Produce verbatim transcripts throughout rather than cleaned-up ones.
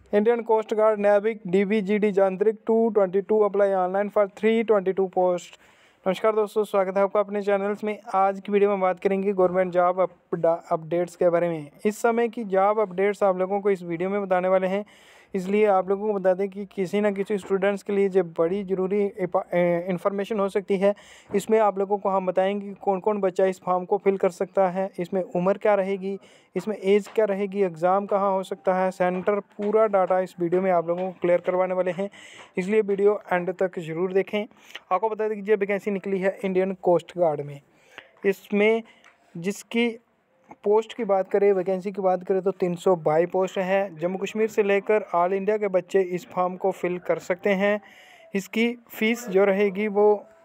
Indian coast guard नेविक DVGD यांत्रिक two twenty two apply online for three twenty two post. नमस्कार दोस्तों, स्वागत है आपका अपने चैनल्स में। आज की वीडियो में बात करेंगे गवर्नमेंट जॉब अपडेट्स के बारे में। इस समय की जॉब अपडेट्स आप लोगों को इस वीडियो में बताने वाले हैं, इसलिए आप लोगों को बता दें कि किसी ना किसी स्टूडेंट्स के लिए जो बड़ी ज़रूरी इंफॉर्मेशन हो सकती है। इसमें आप लोगों को हम बताएंगे कि कौन कौन बच्चा इस फॉर्म को फिल कर सकता है, इसमें उम्र क्या रहेगी, इसमें एज क्या रहेगी, एग्ज़ाम कहाँ हो सकता है, सेंटर, पूरा डाटा इस वीडियो में आप लोगों को क्लियर करवाने वाले हैं। इसलिए वीडियो एंड तक ज़रूर देखें। आपको बता दें कि ये वैकेंसी निकली है इंडियन कोस्ट गार्ड में। इसमें जिसकी पोस्ट की बात करें, वैकेंसी की बात करें तो तीन सौ बाईस पोस्ट है। जम्मू कश्मीर से लेकर ऑल इंडिया के बच्चे इस फॉर्म को फिल कर सकते हैं। इसकी फ़ीस जो रहेगी वो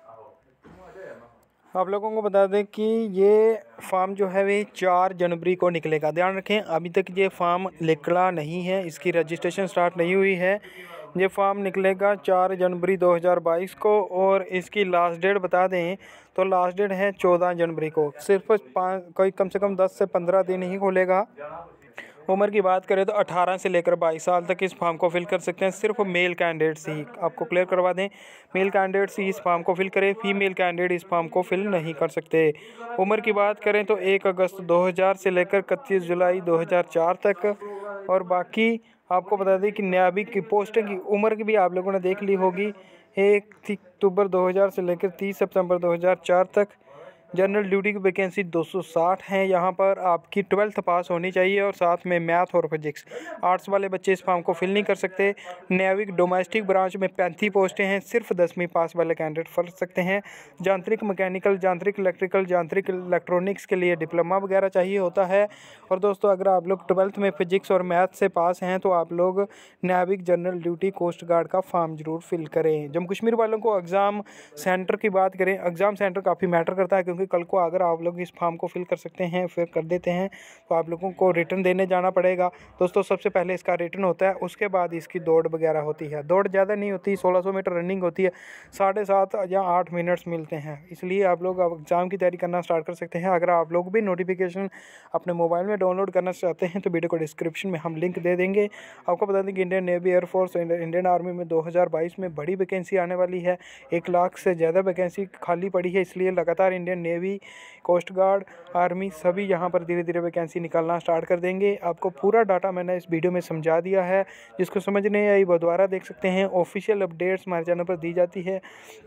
आप लोगों को बता दें कि ये फॉर्म जो है वे चार जनवरी को निकलेगा। ध्यान रखें, अभी तक ये फॉर्म निकला नहीं है, इसकी रजिस्ट्रेशन स्टार्ट नहीं हुई है। ये फॉर्म निकलेगा चार जनवरी दो हज़ार बाईस को और इसकी लास्ट डेट बता दें तो लास्ट डेट है चौदह जनवरी को। सिर्फ पाँच कोई कम से कम दस से पंद्रह दिन ही खोलेगा। उम्र की बात करें तो अठारह से लेकर बाईस साल तक इस फॉर्म को फिल कर सकते हैं। सिर्फ मेल कैंडिडेट्स ही, आपको क्लियर करवा दें, मेल कैंडिडेट्स ही इस फॉर्म को फिल करें, फीमेल कैंडिडेट इस फॉर्म को फिल नहीं कर सकते। उम्र की बात करें तो एक अगस्त दो हज़ार से लेकर इकतीस जुलाई दो हज़ार चार तक। और बाकी आपको बता दें कि नाविक की पोस्टिंग की उम्र की भी आप लोगों ने देख ली होगी, एक अक्टूबर दो हज़ार से लेकर तीस सितंबर दो हज़ार चार तक। जनरल ड्यूटी की वैकेंसी दो सौ साठ है। यहाँ पर आपकी ट्वेल्थ पास होनी चाहिए और साथ में मैथ और फिजिक्स। आर्ट्स वाले बच्चे इस फॉर्म को फिल नहीं कर सकते। नेविक डोमेस्टिक ब्रांच में पैंतीस पोस्टें हैं, सिर्फ दसवीं पास वाले कैंडिडेट भर सकते हैं। यांत्रिक मैकेनिकल, यांत्रिक इलेक्ट्रिकल, यांत्रिक इलेक्ट्रॉनिक्स के लिए डिप्लोमा वगैरह चाहिए होता है। और दोस्तों, अगर आप लोग ट्वेल्थ में फिजिक्स और मैथ से पास हैं तो आप लोग नेविक जनरल ड्यूटी कोस्ट गार्ड का फॉर्म जरूर फिल करें। जम्मू कश्मीर वालों को एग्ज़ाम सेंटर की बात करें, एग्ज़ाम सेंटर काफ़ी मैटर करता है, क्योंकि कल को अगर आप लोग इस फॉर्म को फिल कर सकते हैं, फिर कर देते हैं, तो आप लोगों को रिटर्न देने जाना पड़ेगा। दोस्तों, सबसे पहले इसका रिटर्न होता है, उसके बाद इसकी दौड़ वगैरह होती है। दौड़ ज़्यादा नहीं होती, सोलह सौ मीटर रनिंग होती है, साढ़े सात या आठ मिनट्स मिलते हैं। इसलिए आप लोग एग्ज़ाम की तैयारी करना स्टार्ट कर सकते हैं। अगर आप लोग भी नोटिफिकेशन अपने मोबाइल में डाउनलोड करना चाहते हैं तो वीडियो को डिस्क्रिप्शन में हम लिंक दे देंगे। आपको बता दें कि Indian navy, air force, Indian army में दो हज़ार बाईस में बड़ी वैकेंसी आने वाली है। एक लाख से ज़्यादा वैकेंसी खाली पड़ी है, इसलिए लगातार Indian navy, coast guard, army सभी यहाँ पर धीरे धीरे वैकेंसी निकालना स्टार्ट कर देंगे। आपको पूरा डाटा मैंने इस वीडियो में समझा दिया है, जिसको समझ नहीं आई वो दोबारा देख सकते हैं। ऑफिशियल अपडेट्स हमारे चैनल पर दी जाती है।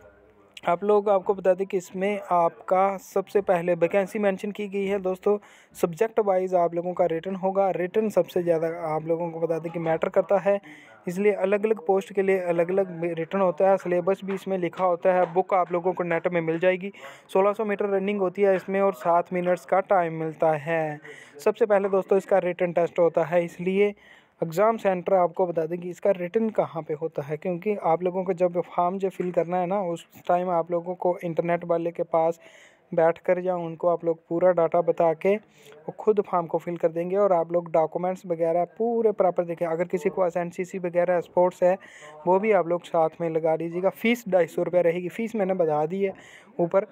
आप लोग आपको बता दें कि इसमें आपका सबसे पहले वैकेंसी मेंशन की गई है। दोस्तों, सब्जेक्ट वाइज आप लोगों का रिटर्न होगा। रिटर्न सबसे ज़्यादा आप लोगों को बता दें कि मैटर करता है, इसलिए अलग अलग पोस्ट के लिए अलग अलग रिटर्न होता है। सिलेबस भी इसमें लिखा होता है। बुक आप लोगों को नेट में मिल जाएगी। सोलह सौ मीटर रनिंग होती है इसमें और सात मिनट्स का टाइम मिलता है। सबसे पहले दोस्तों इसका रिटर्न टेस्ट होता है, इसलिए एग्ज़ाम सेंटर आपको बता दें कि इसका रिटर्न कहाँ पे होता है, क्योंकि आप लोगों को जब फॉर्म जो फिल करना है ना, उस टाइम आप लोगों को इंटरनेट वाले के पास बैठ कर या उनको आप लोग पूरा डाटा बता के वो खुद फॉर्म को फिल कर देंगे। और आप लोग डॉक्यूमेंट्स वगैरह पूरे प्रॉपर देखें। अगर किसी को एन सी सी वगैरह स्पोर्ट्स है वो भी आप लोग साथ में लगा लीजिएगा। फ़ीस ढाई सौ रुपये रहेगी। फ़ीस मैंने बता दी है ऊपर।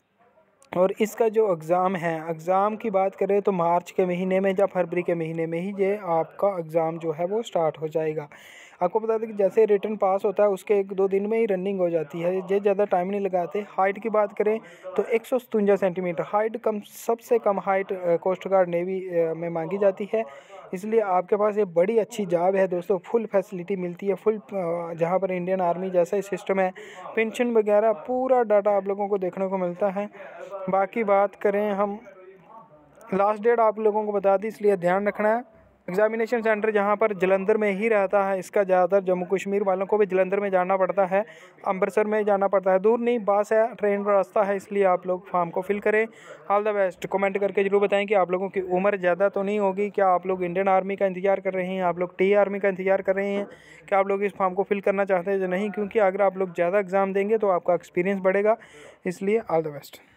और इसका जो एग्ज़ाम है, एग्ज़ाम की बात करें तो मार्च के महीने में या फरवरी के महीने में ही ये आपका एग्ज़ाम जो है वो स्टार्ट हो जाएगा। आपको बता दें कि जैसे रिटर्न पास होता है उसके एक दो दिन में ही रनिंग हो जाती है, ये ज़्यादा टाइम नहीं लगाते। हाइट की बात करें तो एक सौ सतवंजा सेंटीमीटर हाइट कम सबसे कम हाइट कोस्ट गार्ड नेवी में मांगी जाती है। इसलिए आपके पास ये बड़ी अच्छी जॉब है दोस्तों। फुल फैसिलिटी मिलती है, फुल जहाँ पर इंडियन आर्मी जैसा ही सिस्टम है, पेंशन वगैरह पूरा डाटा आप लोगों को देखने को मिलता है। बाकी बात करें हम, लास्ट डेट आप लोगों को बता दी, इसलिए ध्यान रखना है। एग्जामिनेशन सेंटर जहाँ पर जलंधर में ही रहता है, इसका ज़्यादातर जम्मू कश्मीर वालों को भी जलंधर में जाना पड़ता है, अमृतसर में जाना पड़ता है। दूर नहीं, बस है, ट्रेन रास्ता है, इसलिए आप लोग फॉर्म को फिल करें। All the best. कमेंट करके जरूर बताएं कि आप लोगों की उम्र ज़्यादा तो नहीं होगी। क्या आप लोग इंडियन आर्मी का इंतजार कर रहे हैं, आप लोग टी आर्मी का इंतजार कर रहे हैं, क्या आप लोग इस फॉर्म को फिल करना चाहते हैं या नहीं? क्योंकि अगर आप लोग ज़्यादा एग्ज़ाम देंगे तो आपका एक्सपीरियंस बढ़ेगा। इसलिए ऑल द बेस्ट।